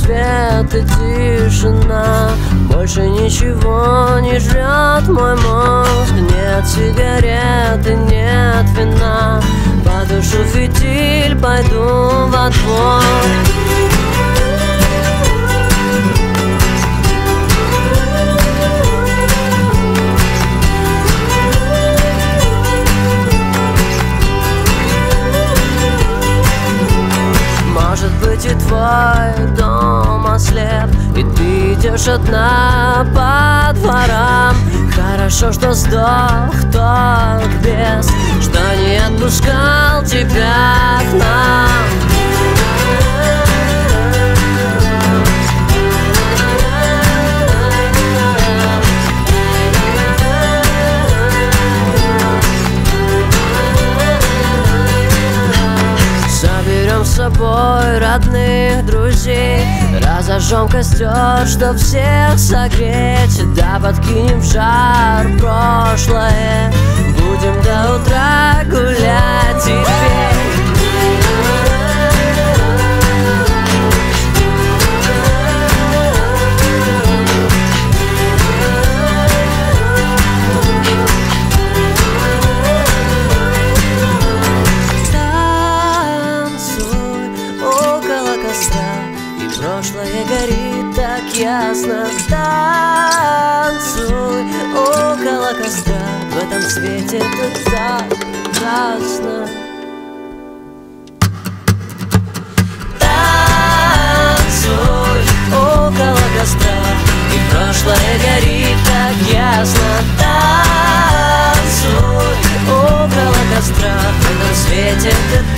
свет и тишина. Больше ничего не жрет мой мозг. Нет сигарет и нет вина. Потушу фитиль, пойду во двор. Может быть, и твой дом ослеп, и ты идешь одна по дворам. Хорошо, что сдох тот бес, что не отпускал тебя к нам. Соберем с собой родных, друзей, разожжем костер, чтоб всех согреть. Да подкинем в жар прошлое, будем до утра гулять и петь. Прошлое горит так ясно. Танцуй около костра, в этом свете тут так ясно. Танцуй около костра, и прошлое горит так ясно. Танцуй около костра, в этом свете тут